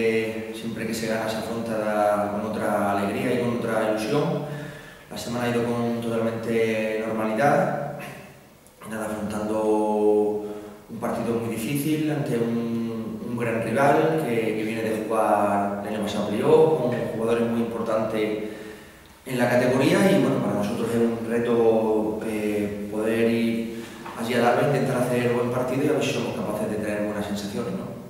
siempre que se gana se afronta con otra alegría y con otra ilusión. La semana ha ido con totalmente normalidad, nada, afrontando un partido muy difícil ante un gran rival que viene de jugar el año pasado playoff, con jugadores muy importantes en la categoría, y bueno, para nosotros es un reto poder ir allí a Darbe, intentar hacer buen partido y a ver si somos capaces de traer buenas sensaciones, ¿no?